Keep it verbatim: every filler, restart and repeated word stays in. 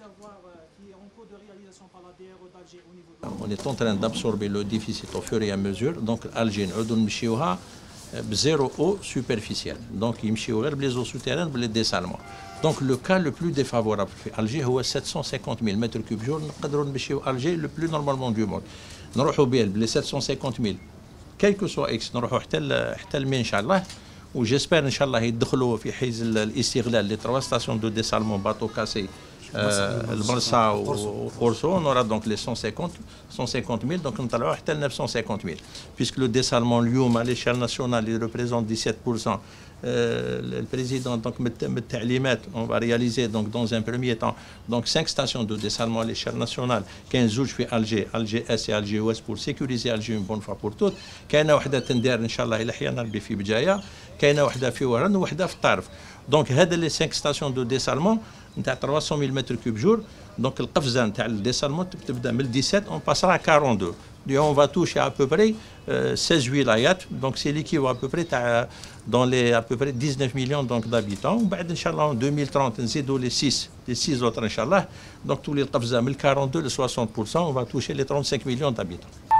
On est en train d'absorber le déficit au fur et à mesure. Donc, Alger, nous avons zéro eau superficielle. Donc, il y a les eaux souterraines les dessalements. Donc, le cas le plus défavorable pour Alger, c'est sept cent cinquante mille mètres cubes jour. Nous avons Alger le plus normalement du monde. Nous avons les sept cent cinquante mille. Quel que soit X, nous avons le Inch'Allah. وجيسبر ان شاء الله يدخلوا في حيز الاستغلال لي تروا ستاسيون دو ديسالمون باتو كاسي المرسا وقرصو نورا دونك لي cent cinquante mille دونك نطلعوا حتى ل neuf cent cinquante mille puisque le dessalement اليوم à l'échelle nationale il représente dix-sept pour cent. Le président donc met تعليمات on va réaliser donc dans un premier temps donc cinq stations de dessalement à l'échelle nationale كاين زوج في Alger Alger Est et Alger Ouest pour sécuriser Alger une bonne fois pour toutes. كاينه وحده تندار ان شاء الله الى حيانا ربي في بجايه كاينه وحده في ورن وحده في الطرف. دونك هذا لي cinq stations de dessalement نتاع trois cent mille mètres cubes jour. Donc القفزه نتاع الديسالمون تبدا من dix-sept on passera à quarante-deux. Et on va toucher à peu près euh, seize wilayat, donc c'est l'équivalent à peu près dans les à peu près dix-neuf millions donc d'habitants. بعد ان شاء الله en deux mille trente نزيدوا les six les six autres ان شاء الله. Donc tous les قفزه من quarante-deux le soixante pour cent on va toucher les trente-cinq millions d'habitants.